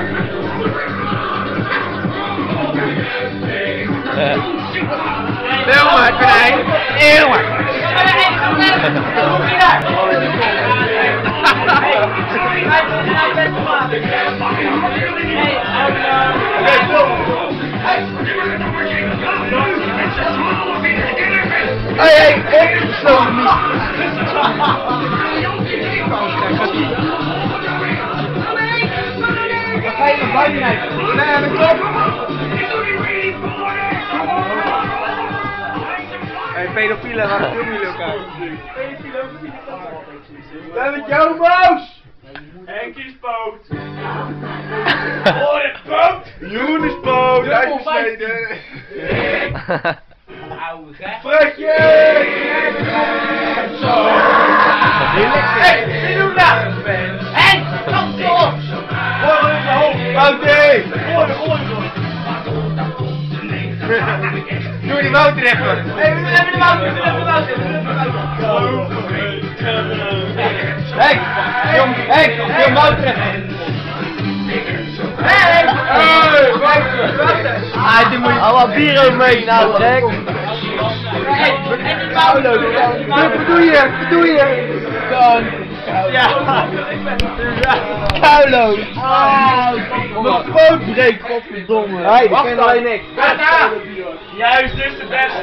Heel maar, konijn. Heel maar. Hey, zo niet. Wat ga je nog buiten rijden? Nee, dat klopt. Hey, pedofielen, waar filmen jullie elkaar? Ben met jou, Moos! Henkies poot! Oh, het poot! Joen is poot, uitgesneden! Oude gek! Frekje! Zo! Hé, wie doet dat? Henk, kom op! Gooi in zijn hoofd! Wouter! Doe die Wouter even! Hé, we hebben de Wouter! Henk, jong Wouter even! Henk! Hey, Wouter! Ah, die moet je... Hou wat bier ook mee, nou, Henk! Wat doe je? Ja! Kuiloos! Mijn poot breekt, godverdomme! Hé, dat ken alleen niks! Juist, dit is de beste!